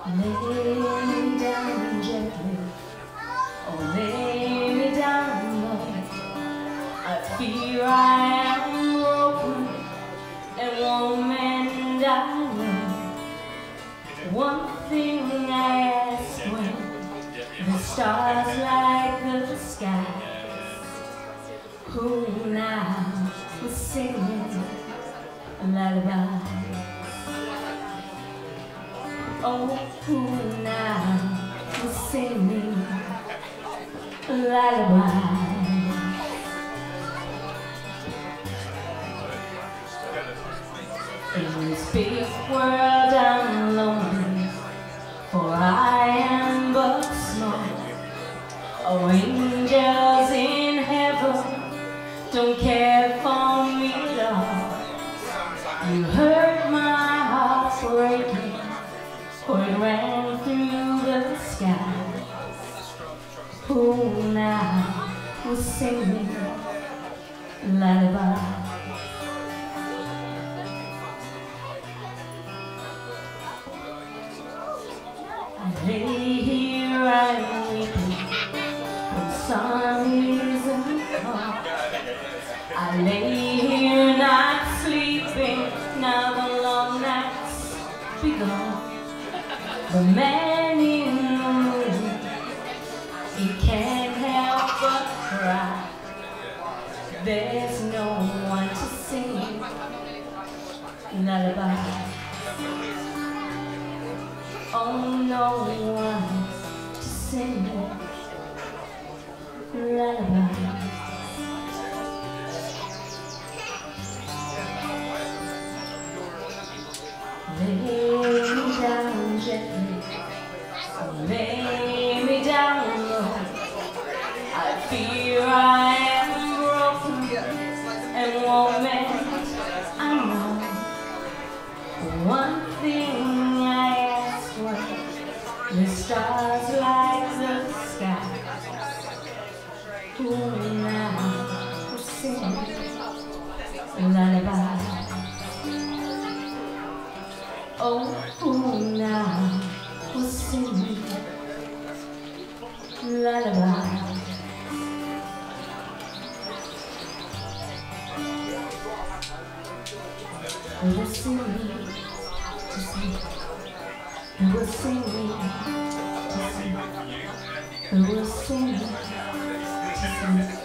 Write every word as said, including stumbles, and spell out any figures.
Lay me down gently, or lay me down low. I fear I am broken and won't mend, I know. One thing I ask when the stars light the skies, who now will sing me a lullaby? Oh, who now will sing me a lullaby? In this big world I'm lonely, for I am but small. Oh, angels in heaven don't care for me at all. You hurt my heart breaking, for it ran through the sky. Who now will sing me a lullaby? I lay here, I'm weeping, when sun isn't come. I lay here not sleeping, now the long night's begun. The man in the moon, he can't help but cry. There's no one to sing lullaby. Oh, no one to sing lullaby. Lay me down gently, lay me down low. I fear I am broken and won't mend, I know. One thing I ask when the stars light the sky, who now will sing a lullaby? Oh, who now will sing me lullaby? Who will sing me to sleep? Who will sing me to sleep? Who will sing me to sleep?